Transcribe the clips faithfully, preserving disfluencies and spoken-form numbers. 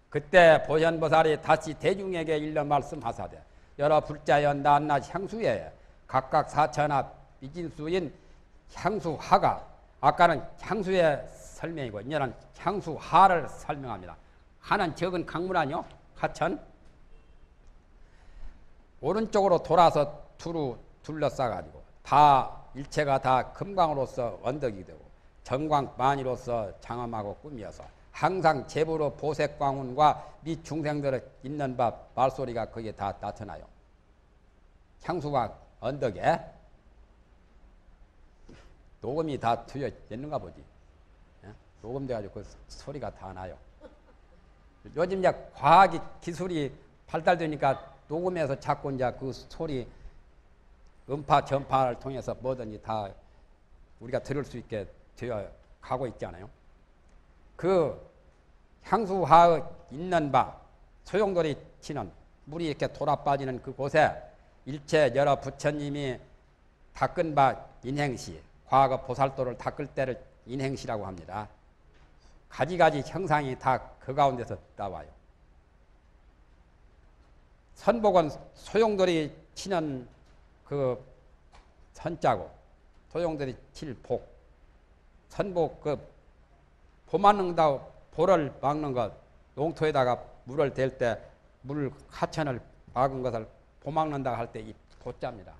그때 보현보살이 다시 대중에게 일러 말씀하사되 여러 불자연 낱낱 향수에 각각 사천하 비진수인 향수하가 아까는 향수의 설명이고 이제는 향수하를 설명합니다. 하는 적은 강물 아니요? 하천. 오른쪽으로 돌아서 두루 둘러싸가지고 다 일체가 다 금광으로서 언덕이 되고 정광만이로서 장엄하고 꾸미어서 항상 제부로 보색광운과 미 중생들을 있는 바 말소리가 거기에 다 나타나요. 향수가 언덕에 녹음이 다 트여 있는가 보지. 녹음돼가지고 그 소리가 다 나요. 요즘 이제 과학이 기술이 발달되니까 녹음해서 자꾸 이제 그 소리 음파 전파를 통해서 뭐든지 다 우리가 들을 수 있게 되어 가고 있잖아요. 그 향수하의 있는 바 소용돌이 치는 물이 이렇게 돌아 빠지는 그곳에 일체 여러 부처님이 닦은 바 인행시 과거 보살도를 닦을 때를 인행시라고 합니다. 가지가지 형상이 다 그 가운데서 나와요. 선복은 소용돌이 치는 그 선자고 소용돌이 칠 복. 선복 그 보 막는다 보를 막는 것 농토에다가 물을 댈 때 물 하천을 막은 것을 보 막는다 할 때 이 보자입니다.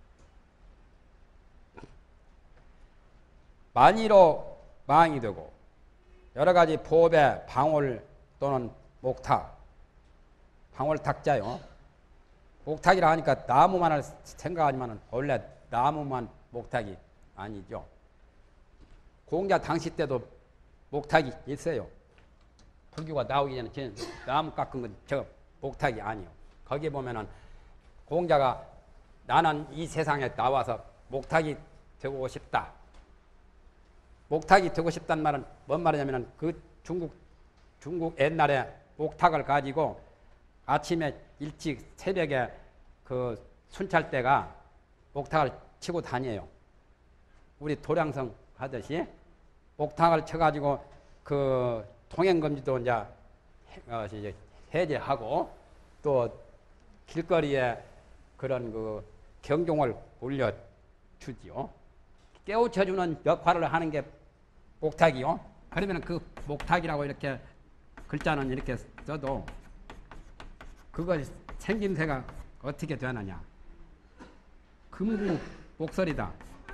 만이로 망이 되고 여러 가지 보배 방울 또는 목탁 방울탁자요. 목탁이라 하니까 나무만을 생각하지만 원래 나무만 목탁이 아니죠. 공자 당시 때도 목탁이 있어요. 불교가 나오기 전에 나무 깎은 건 저 목탁이 아니요. 거기 보면은 공자가 나는 이 세상에 나와서 목탁이 되고 싶다. 목탁이 되고 싶단 말은 뭔 말이냐면은 그 중국 중국 옛날에 목탁을 가지고 아침에 일찍 새벽에 그 순찰 때가 목탁을 치고 다녀요. 우리 도량성 하듯이 목탁을 쳐가지고 그 통행금지도 이제 어 이제 해제하고 또 길거리에 그런 그 경종을 올려주지요. 깨우쳐주는 역할을 하는 게 목탁이요. 그러면 그 목탁이라고 이렇게 글자는 이렇게 써도 그거 생김새가 어떻게 되느냐. 금구 목소리다.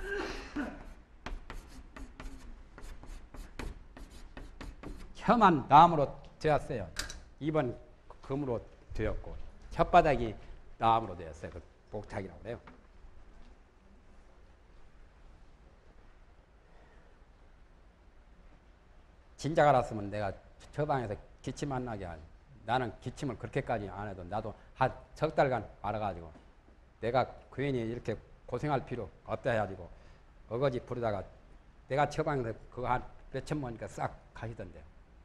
혀만 나무로 되었어요. 입은 금으로 되었고 혓바닥이 나무로 되었어요. 그 목탁이라고 그래요. 진작 알았으면 내가 저 방에서 기침 안 나게 하지. 나는 기침을 그렇게까지 안 해도 나도 한 석 달간 알아가지고 내가 괜히 이렇게 고생할 필요 없다 해가지고 어거지 부르다가 내가 저 방에서 그거 한 몇천 번이니까 싹 가시던데요.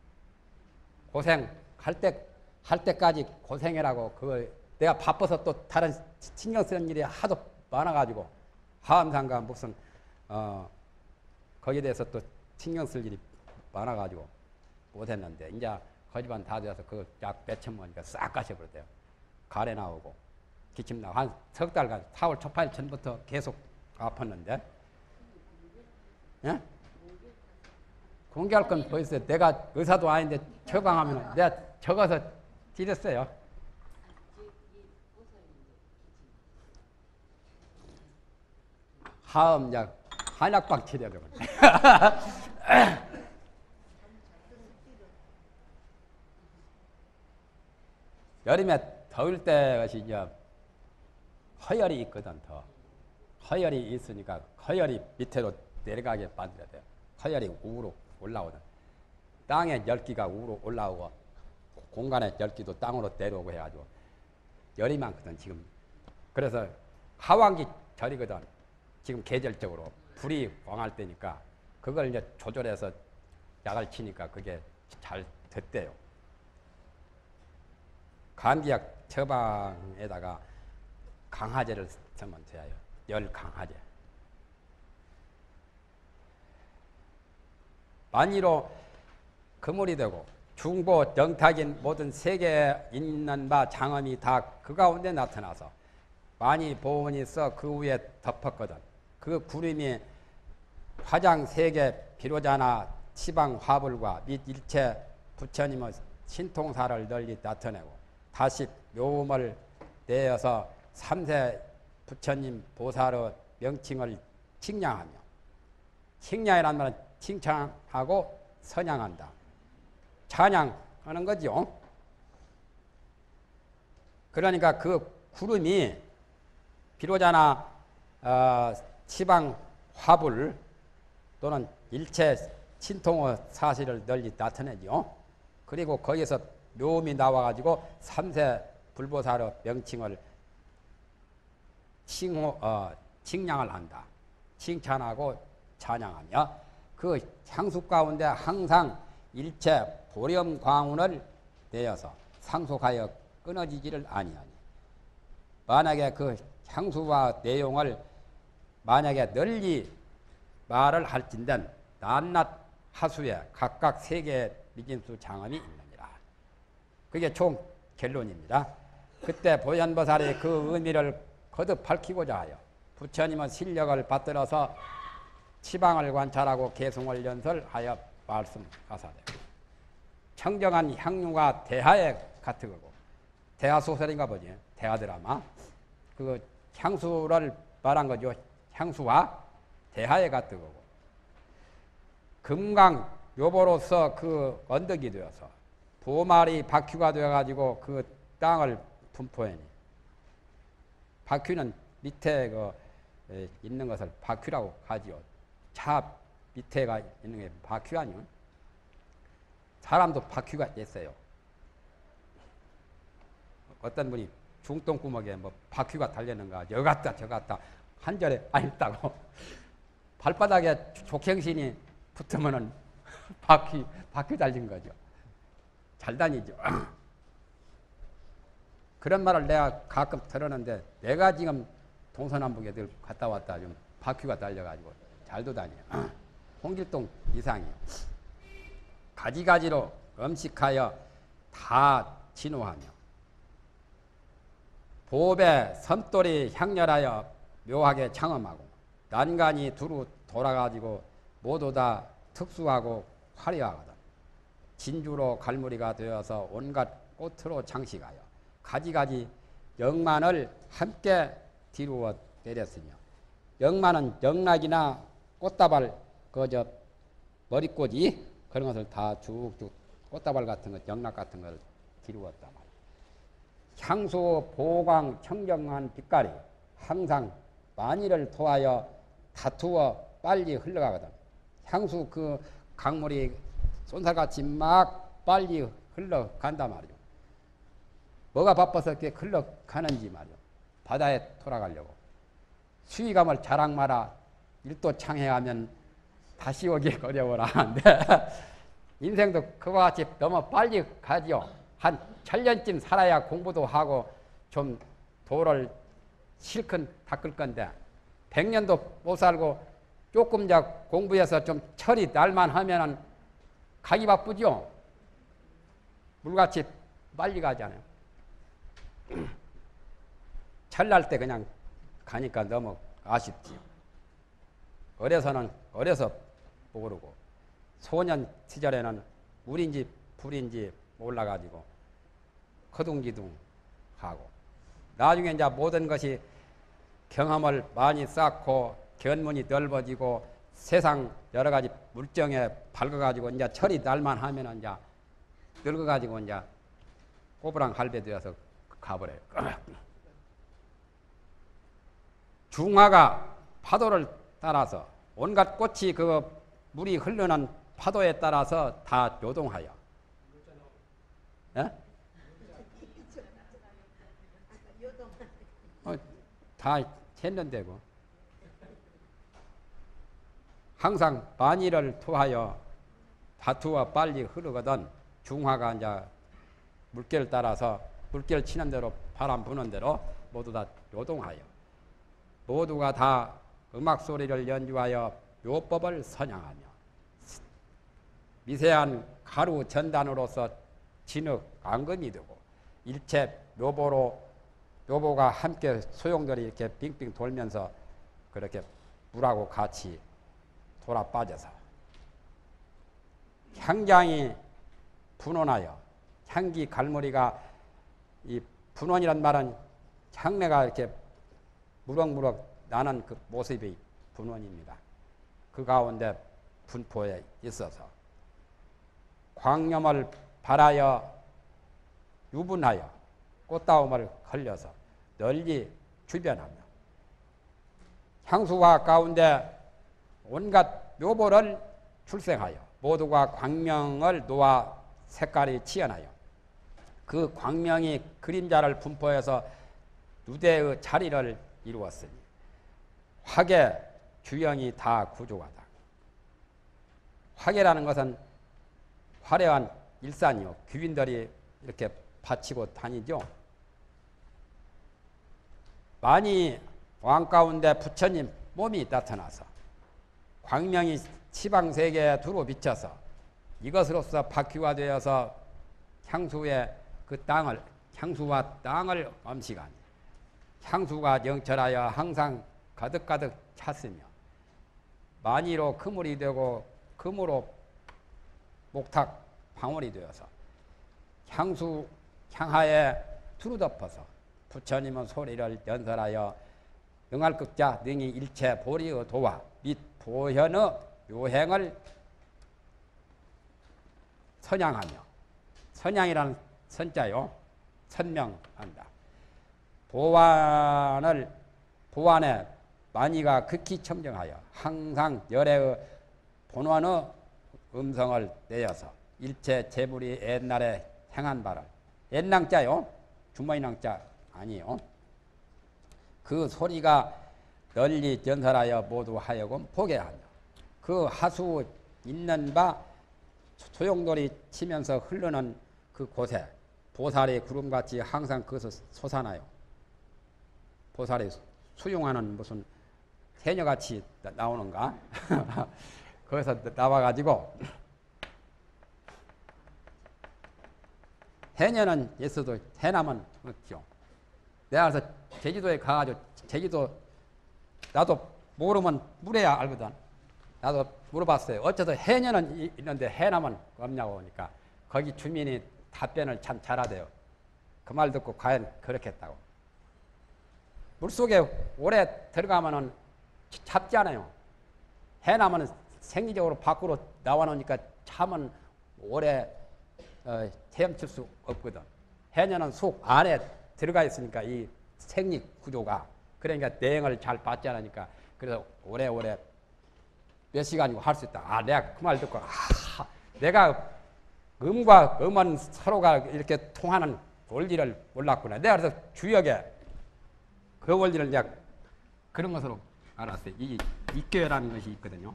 고생할 때, 할 때까지 고생해라고 그거 내가 바빠서 또 다른 신경 쓰는 일이 하도 많아가지고 하암상가 무슨 어 거기에 대해서 또 신경 쓸 일이 많아가지고 못했는데 이제 거지반 다 되어서 그 약 몇천 번이니까 싹 가셔버렸대요. 가래 나오고 기침 나고 한 석 달간 사월 초팔 전부터 계속 아팠는데 예? 공개할 건 벌써 내가 의사도 아닌데 처방하면 내가 적어서 드렸어요. 하음약 한약방 치료를 여름에 더울 때 것이 이제 허열이 있거든. 더 허열이 있으니까 허열이 밑으로 내려가게 만들어야 돼요. 허열이 우로 올라오든 땅의 열기가 우로 올라오고 공간의 열기도 땅으로 내려오고 해가지고 열이 많거든 지금. 그래서 하왕기 절이거든. 지금 계절적으로 불이 왕할 때니까 그걸 이제 조절해서 약을 치니까 그게 잘 됐대요. 감기약 처방에다가 강화제를 쓰면 돼요. 열 강화제. 만이로 그물이 되고 중보 영탁인 모든 세계에 있는 바 장엄이 다 그 가운데 나타나서 많이 보온이 있어 그 위에 덮었거든. 그 구름이 화장 세계 비로자나 치방 화불과 및 일체 부처님의 신통사를 널리 나타내고 다시 묘음을 내어서 삼세 부처님 보살의 명칭을 칭량하며, 칭량이란 말은 칭찬하고 선양한다. 찬양하는 거죠. 그러니까 그 구름이 비로자나 어, 치방 화불 또는 일체 신통의 사실을 널리 나타내죠. 그리고 거기서 묘음이 나와가지고 삼세 불보살의 명칭을 칭호, 어, 칭량을 한다. 칭찬하고 찬양하며 그 향수 가운데 항상 일체 보렴 광운을 내어서 상속하여 끊어지지를 아니하니, 만약에 그 향수와 내용을 만약에 널리 말을 할진된 낱낱 하수에 각각 세 개의 미진수 장엄이 있느니라. 그게 총 결론입니다. 그때 보현보살이 그 의미를 거듭 밝히고자 하여 부처님의 실력을 받들어서 치방을 관찰하고 개성을 연설하여 말씀하사되, 청정한 향유가 대하에 같으고, 대하소설인가 보지, 대하드라마. 그 향수를 말한 거죠. 향수와 대하에 같으고, 금강 묘보로서 그 언덕이 되어서 보말이 바퀴가 되어가지고 그 땅을 분포하니, 바퀴는 밑에 그 에, 있는 것을 바퀴라고 하지요. 차 밑에가 있는 게 바퀴 아니요. 사람도 바퀴가 있어요. 어떤 분이 중동구멍에 뭐 바퀴가 달렸는가, 여 갔다 저 갔다 한 절에 안 있다고. 발바닥에 족행신이 붙으면은 바퀴 바퀴 달린 거죠. 잘 다니죠. 그런 말을 내가 가끔 들었는데, 내가 지금 동서남북에 늘 갔다 왔다 좀 바퀴가 달려가지고 잘도 다녀요. 홍길동 이상이요. 가지가지로 음식하여 다 진호하며 보배 섬돌이 향렬하여 묘하게 창엄하고 난간이 두루 돌아가지고 모두 다 특수하고 화려하거든. 진주로 갈무리가 되어서 온갖 꽃으로 장식하여 가지가지 영만을 함께 뒤루어 내렸으며, 영만은 영락이나 꽃다발 그저 머리꽂이 그런 것을 다 쭉쭉 꽃다발 같은 것, 영락 같은 것을 뒤루었단 말이야. 향수 보광 청정한 빛깔이 항상 만일을 토하여 다투어 빨리 흘러가거든. 향수 그 강물이 쏜살같이 막 빨리 흘러간단 말이오. 뭐가 바빠서 이렇게 흘러가는지 말이오. 바다에 돌아가려고. 수위감을 자랑 마라. 일도 창해하면 다시 오기 어려워라 하는데 인생도 그와 같이 너무 빨리 가지요. 한 칠 년쯤 살아야 공부도 하고 좀 도를 실컷 닦을 건데, 백 년도 못 살고 조금 더 공부해서 좀 철이 날만 하면은 가기 바쁘죠. 물같이 빨리 가잖아요. 철날 때 그냥 가니까 너무 아쉽지요. 어려서는 어려서 모르고, 소년 시절에는 물인지 불인지 몰라가지고 허둥지둥 하고, 나중에 이제 모든 것이 경험을 많이 쌓고 견문이 넓어지고 세상 여러 가지 물정에 밝아가지고 이제 철이 날만 하면은 이제 늙어가지고 이제 꼬부랑 할배 되어서 가버려요. 중화가 파도를 따라서 온갖 꽃이 그 물이 흐르는 파도에 따라서 다 요동하여. 예? 어, 다 했는데고. 항상 만일을 토하여 다투어 빨리 흐르거든. 중화가 이제 물결을 따라서 물결 치는 대로 바람 부는 대로 모두 다 요동하여 모두가 다 음악 소리를 연주하여 묘법을 선양하며 미세한 가루 전단으로서 진흙 앙금이 되고 일체 묘보로 묘보가 함께 소용돌이 이렇게 빙빙 돌면서 그렇게 물하고 같이 돌아 빠져서 향장이 분원하여 향기 갈무리가 이 분원이란 말은 향내가 이렇게 무럭무럭 나는 그 모습이 분원입니다. 그 가운데 분포에 있어서 광염을 발하여 유분하여 꽃다움을 걸려서 널리 주변하며 향수화 가운데 온갖 묘보를 출생하여 모두가 광명을 놓아 색깔이 치연하여 그 광명이 그림자를 분포해서 누대의 자리를 이루었으니 화계 주영이 다 구조하다. 화계라는 것은 화려한 일산이요. 귀인들이 이렇게 바치고 다니죠. 많이 왕 가운데 부처님 몸이 나타나서 광명이 시방세계에 두루 비쳐서 이것으로서 바퀴화되어서 향수의 그 땅을 향수와 땅을 엄시가니 향수가 영철하여 항상 가득가득 찼으며 만이로 그물이 되고 금으로 목탁 방울이 되어서 향수 향하에 두루 덮어서 부처님은 소리를 연설하여 응할극자 능히 일체 보리의 도와 및 보현의 요행을 선양하며 선양이라는 선자요 선명한다. 보완을 보완에 만이가 극히 청정하여 항상 열애의 본원의 음성을 내어서 일체 재물이 옛날에 행한 바를 옛낭자요 주머니낭자 아니요 그 소리가 널리 전설하여 모두 하여금 보게 하며 그 하수 있는 바 소용돌이 치면서 흐르는 그 곳에 보살이 구름같이 항상 거기서 솟아나요. 보살이 수용하는 무슨 해녀같이 나오는가? 거기서 나와가지고 해녀는 있어도 해남은 없죠. 내가 그래서 제주도에 가가지고 제주도 나도 모르면 물어야 알거든. 나도 물어봤어요. 어쩌다 해녀는 있는데 해남은 없냐고 하니까 거기 주민이 답변을 참 잘하대요. 그 말 듣고 과연 그렇겠다고. 물속에 오래 들어가면은 잡지 않아요. 해남은 생리적으로 밖으로 나와 놓으니까 참은 오래 어, 헤엄칠 수 없거든. 해녀는 속 안에 들어가 있으니까 이 생리 구조가 그러니까 대응을 잘 받지 않으니까 그래서 오래오래 몇 시간이고 할 수 있다. 아, 내가 그 말 듣고 아, 내가 음과 음은 서로가 이렇게 통하는 원리를 몰랐구나. 내가 그래서 주역에 그 원리를 내가 그런 것으로 알았어요. 이 입교라는 것이 있거든요.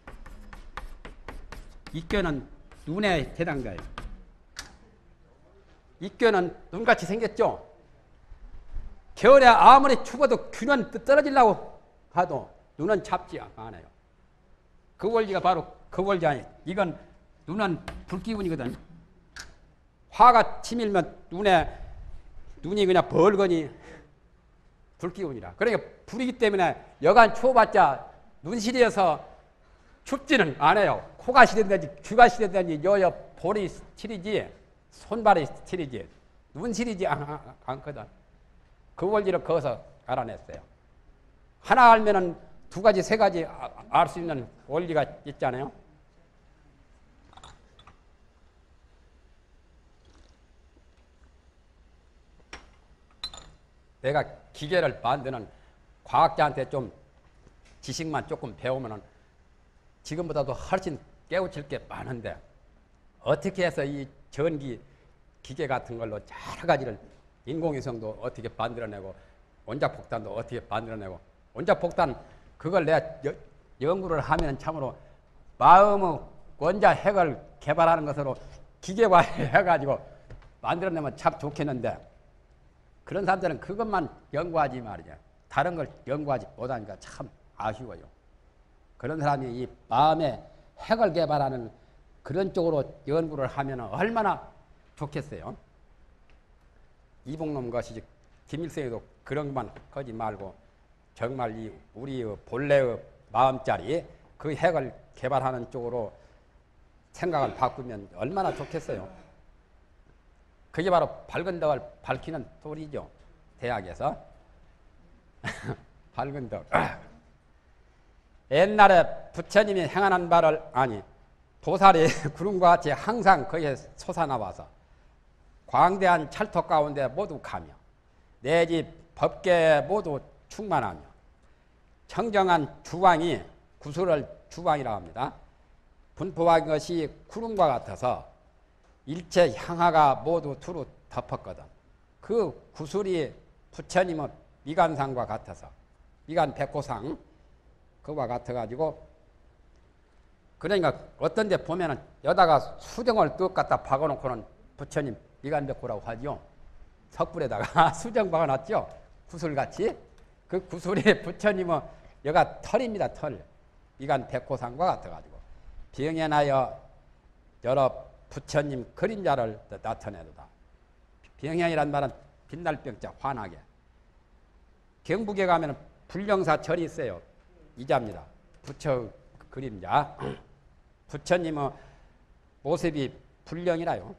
입교는 눈에 해당돼요. 입교는 눈같이 생겼죠. 겨울에 아무리 추워도 균은 떨어지려고 하도 눈은 잡지 않아요. 그 원리가 바로 그 원리 아니에요. 이건 눈은 불기운이거든. 화가 치밀면 눈에 눈이 그냥 벌거니 불기운이라. 그러니까 불이기 때문에 여간 추워봤자 눈시리에서 춥지는 않아요. 코가 시리든지 귀가 시리든지 여여 볼이 시리지 손발이 시리지 눈 시리지 않, 않거든. 그 원리를 거기서 알아냈어요. 하나 알면은 두 가지 세 가지 알 수 있는 원리가 있잖아요. 내가 기계를 만드는 과학자한테 좀 지식만 조금 배우면은 지금보다도 훨씬 깨우칠 게 많은데 어떻게 해서 이 전기 기계 같은 걸로 여러 가지를 인공위성도 어떻게 만들어내고 원자폭탄도 어떻게 만들어내고 원자폭탄 그걸 내가 여, 연구를 하면 참으로 마음의 원자핵을 개발하는 것으로 기계화 해가지고 만들어내면 참 좋겠는데 그런 사람들은 그것만 연구하지 말이야. 다른 걸 연구하지 못하니까 참 아쉬워요. 그런 사람이 이 마음의 핵을 개발하는 그런 쪽으로 연구를 하면 얼마나 좋겠어요. 이봉놈 것이지 김일성에도 그런 것만 하지 말고 정말 이 우리의 본래의 마음자리 그 핵을 개발하는 쪽으로 생각을 바꾸면 얼마나 좋겠어요. 그게 바로 밝은 덕을 밝히는 소리죠. 대학에서. 밝은 덕. 옛날에 부처님이 행하는 바를 아니 보살이 구름과 같이 항상 거기에 솟아나와서 광대한 찰토 가운데 모두 가며 내 집 법계에 모두 충만하며 청정한 주왕이 구슬을 주왕이라고 합니다. 분포한 것이 구름과 같아서 일체 향하가 모두 두루 덮었거든. 그 구슬이 부처님의 미간상과 같아서 미간 백호상 그와 같아가지고 그러니까 어떤 데 보면은 여다가 수정을 뚝 갖다 박아놓고는 부처님 미간백호라고 하죠. 석불에다가 수정 박아놨죠. 구슬같이. 그 구슬이 부처님은 여가 털입니다. 털. 미간백호상과 같아가지고 병현하여 여러 부처님 그림자를 나타내도다. 병현이란 말은 빛날 병자 환하게. 경북에 가면 불령사 절이 있어요. 이자입니다. 부처 그림자. 부처님의 모습이 불령이라요.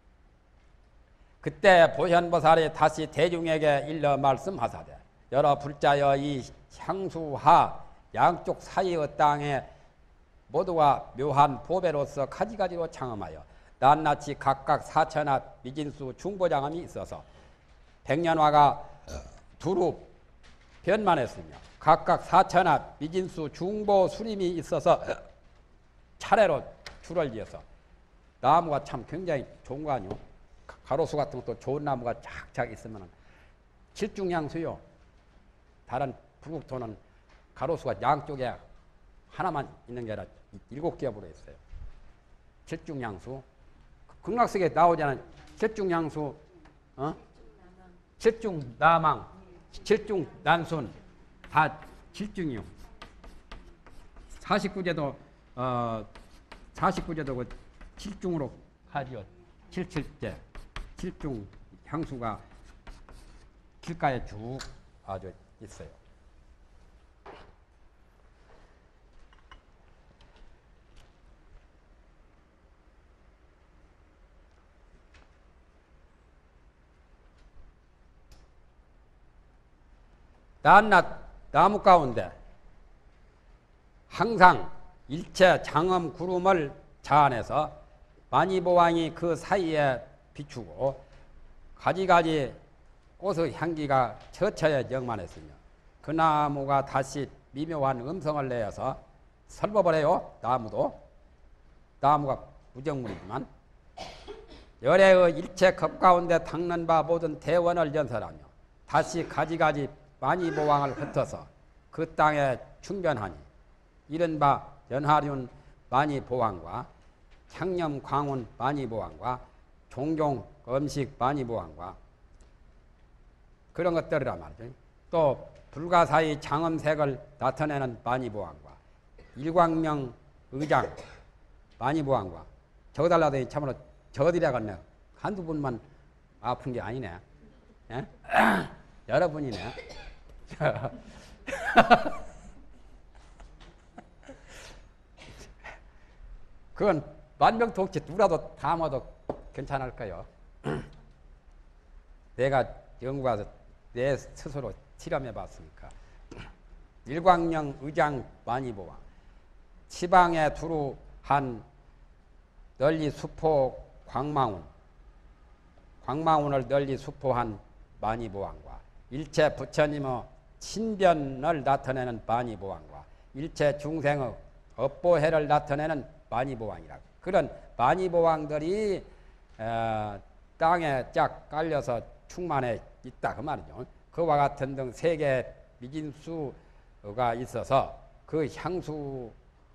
그때 보현보살이 다시 대중에게 일러 말씀하사되 여러 불자여 이 향수하 양쪽 사이의 땅에 모두가 묘한 보배로서 가지가지로 창험하여 낱낱이 각각 사천하 미진수 중보장엄이 있어서 백년화가 두루 변만했으며 각각 사천하 미진수 중보 수림이 있어서 차례로 줄을 지어서 나무가 참 굉장히 좋은 거 아니요? 가로수 같은 것도 좋은 나무가 쫙쫙 있으면 칠중향수요. 다른 불국토는 가로수가 양쪽에 하나만 있는 게 아니라 일곱 겹으로 있어요. 칠중향수. 극락석에 나오잖아요. 칠중향수, 어? 칠중나망, 칠중난순 다 칠중이요. 사십구제도 어 사십구제도 그 칠중으로 하죠. 칠칠제. 칠중 향수가 길가에 쭉 아주 있어요. 낱낱 나무 가운데 항상 일체 장엄 구름을 자아내서 만이보왕이 그 사이에 비추고 가지가지 꽃의 향기가 처처에 영만했으며 그 나무가 다시 미묘한 음성을 내어서 설법을 해요. 나무도. 나무가 무정물이지만 열애의 일체 겁 가운데 닦는 바 모든 대원을 연설하며 다시 가지가지 만이보왕을 흩어서 그 땅에 충변하니 이른바 연하륜 만이보왕과 향념 광운 만이보왕과 종종 음식 만이보왕과 그런 것들이란 말이죠. 또 불가사의 장엄색을 나타내는 만이보왕과 일광명 의장 만이보왕과 적어달라더니 참으로 적어드려야겠네. 한두 분만 아픈 게 아니네. 예? 여러분이네. 그건 만병통치 누구라도 다 먹어도 괜찮을까요? 내가 연구가서 내 스스로 실험해 봤으니까. 일광령 의장 만이보왕 지방에 두루 한 널리 수포 광망운 광망운을 널리 수포한 만이보왕과 일체 부처님의 신변을 나타내는 만이보왕과 일체 중생의 업보해를 나타내는 만이보왕이라. 그런 만이보왕들이 어, 땅에 쫙 깔려서 충만해 있다 그 말이죠. 그와 같은 등 세 개의 미진수가 있어서 그 향수하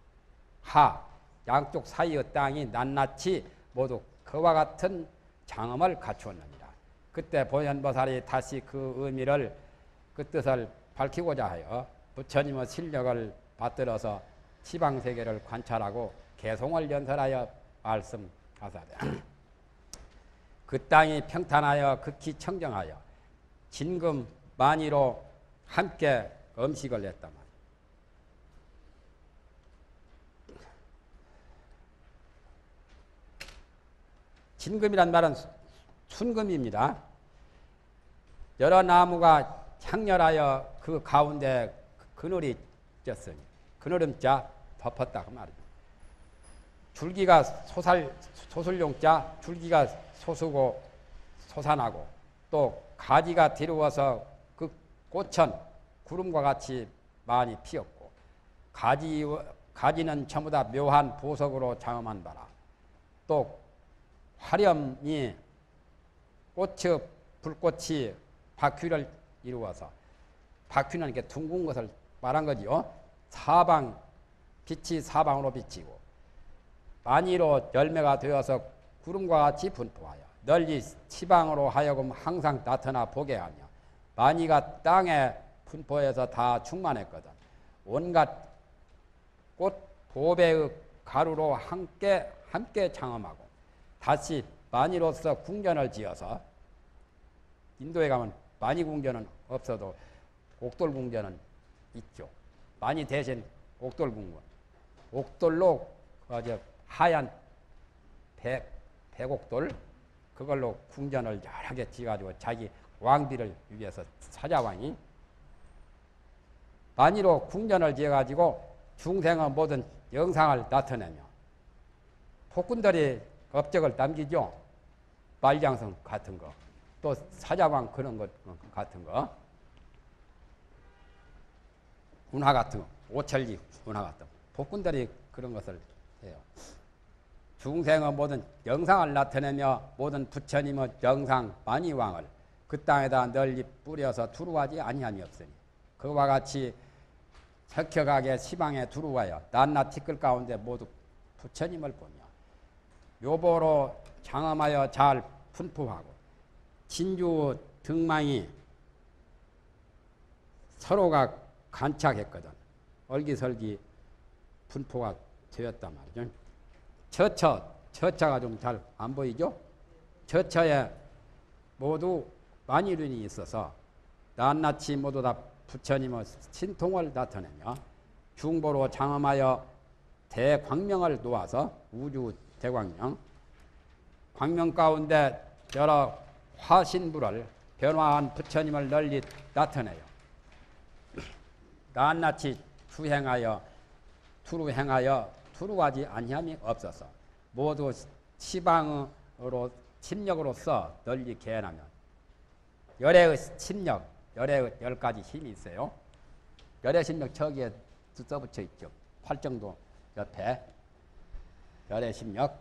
양쪽 사이의 땅이 낱낱이 모두 그와 같은 장엄을 갖추었느니라. 그때 보현보살이 다시 그 의미를 그 뜻을 밝히고자 하여 부처님의 실력을 받들어서 시방세계를 관찰하고 개송을 연설하여 말씀하사대. 그 땅이 평탄하여 극히 청정하여 진금 만이로 함께 음식을 했단 말이에요. 진금이란 말은 순금입니다. 여러 나무가 창렬하여 그 가운데 그늘이 쪘으니 그늘음자 덮었다 그 말이죠. 줄기가 소살 소술용자 줄기가 솟우고 솟아나고 또 가지가 뒤로워서 그 꽃은 구름과 같이 많이 피었고 가지 가지는 전부 다 묘한 보석으로 장엄한 바라. 또 화렴이 꽃의 불꽃이 바퀴를 이루어서 바퀴는 이렇게 둥근 것을 말한 거지요. 사방 빛이 사방으로 비치고 만이로 열매가 되어서 구름과 같이 분포하여 널리 시방으로 하여금 항상 나타나 보게 하며 만이가 땅에 분포해서 다 충만했거든. 온갖 꽃 보배의 가루로 함께 함께 장엄하고 다시 만이로서 궁전을 지어서 인도에 가면 만이 궁전은 없어도 옥돌 궁전은 있죠. 만이 대신 옥돌 궁전. 옥돌로 어제 하얀 백, 백옥돌 그걸로 궁전을 여러 개 지어가지고 자기 왕비를 위해서 사자왕이 만이로 궁전을 지어가지고 중생의 모든 영상을 나타내며 폭군들이 업적을 남기죠. 말장성 같은 거, 또 사자왕 그런 것 같은 거, 운하 같은 거, 오천리 운하 같은 거, 폭군들이 그런 것을 해요. 중생의 모든 영상을 나타내며 모든 부처님의 영상 만이왕을 그 땅에다 널리 뿌려서 두루하지 아니함이 없으니 그와 같이 적격하게 시방에 두루하여 낱낱 티끌 가운데 모두 부처님을 보며 묘보로 장엄하여 잘 분포하고 진주 등망이 서로가 간착했거든. 얼기설기 분포가 되었단 말이죠. 저처, 저처가 좀 잘 안 보이죠? 저처에 모두 만일운이 있어서 낱낱이 모두 다 부처님의 신통을 나타내며 중보로 장엄하여 대광명을 놓아서 우주 대광명, 광명 가운데 여러 화신불을 변화한 부처님을 널리 나타내요. 낱낱이 투행하여 투루행하여 투루하지 아니함이 없어서 모두 시방으로 침력으로서 널리 개연하면 열의 침력, 열의 열 가지 힘이 있어요. 열의 침력 저기에 써붙여 있죠. 팔정도 옆에 열의 심력.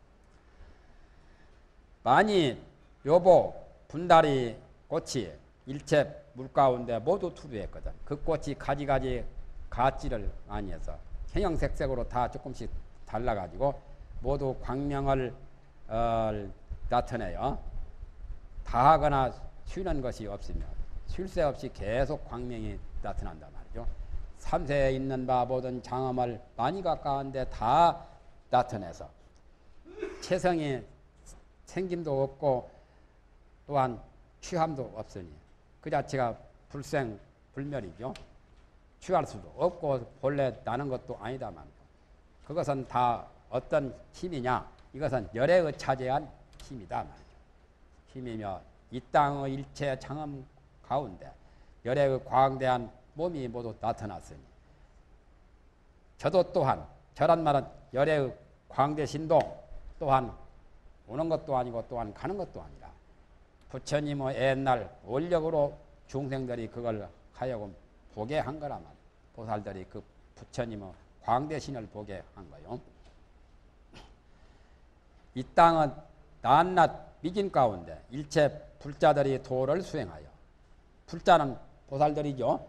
만이 묘보 분다리 꽃이 일체 물 가운데 모두 투비했거든. 그 꽃이 가지가지 가지를 많이 해서 형형색색으로 다 조금씩 달라가지고 모두 광명을 어, 나타내요. 다하거나 쉬는 것이 없으며 쉴 새 없이 계속 광명이 나타난단 말이죠. 삼세에 있는 바 모든 장엄을 많이 가까운데 다 나타내서 체성이 생김도 없고 또한 취함도 없으니 그 자체가 불생 불멸이죠. 취할 수도 없고 본래 나는 것도 아니다만 그것은 다 어떤 힘이냐? 이것은 열애의 차지한 힘이다 말이죠. 힘이며 이 땅의 일체 장엄 가운데 열애의 광대한 몸이 모두 나타났으니 저도 또한 저란 말은 열애의 광대신도 또한 오는 것도 아니고 또한 가는 것도 아니라 부처님의 옛날 원력으로 중생들이 그걸 하여금 보게 한 거란 말이에요. 보살들이 그 부처님의 광대신을 보게 한 거요. 이 땅은 낱낱 미진 가운데 일체 불자들이 도를 수행하여 불자는 보살들이죠.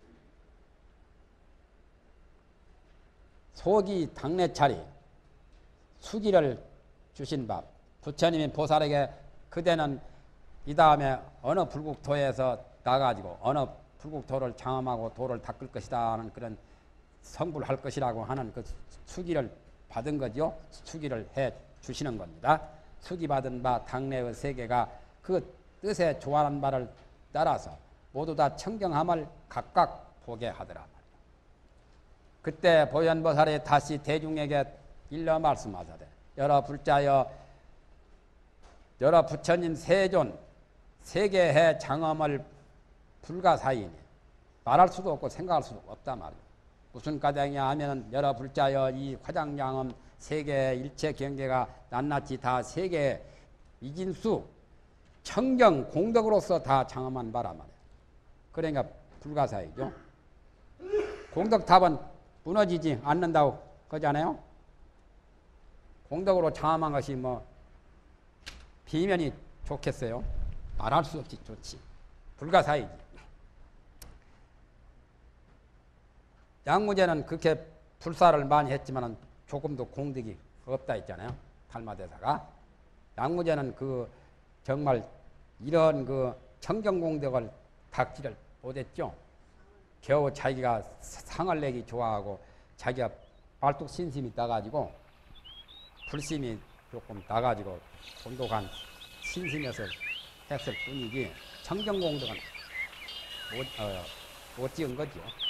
소기 당내차리 수기를 주신 밥 부처님이 보살에게 그대는 이 다음에 어느 불국토에서 나가지고 어느 불국토를 장엄하고 도를 닦을 것이다 하는 그런 성불할 것이라고 하는 그 수기를 받은 거죠. 수기를 해 주시는 겁니다. 수기 받은 바 당내의 세계가 그 뜻에 좋아하는 바를 따라서 모두 다 청정함을 각각 보게 하더라 말이야. 그때 보현보살이 다시 대중에게 일러 말씀하사되 여러 불자여 여러 부처님 세존 세계의 장엄을 불가사의니 말할 수도 없고 생각할 수도 없다 말이야. 무슨 까닭이냐 하면은 여러 불자여 이 화장장엄 세계의 일체 경계가 낱낱이 다 세계의 이진수 청정 공덕으로서 다 장엄한 바라 말이야. 그러니까 불가사의죠. 공덕탑은 무너지지 않는다고 그러잖아요. 공덕으로 장엄한 것이 뭐 비면이 좋겠어요. 말할 수 없이 좋지. 불가사의지. 양무제는 그렇게 불사를 많이 했지만 조금도 공덕이 없다 했잖아요. 달마대사가. 양무제는 그 정말 이런 그 청정공덕을 닦지를 못했죠. 겨우 자기가 상을 내기 좋아하고 자기가 발뚝 신심이 나가지고 불심이 조금 나가지고 돈독한 신심에서 했을 뿐이지 청정공덕은 못, 어, 못 지은 거죠.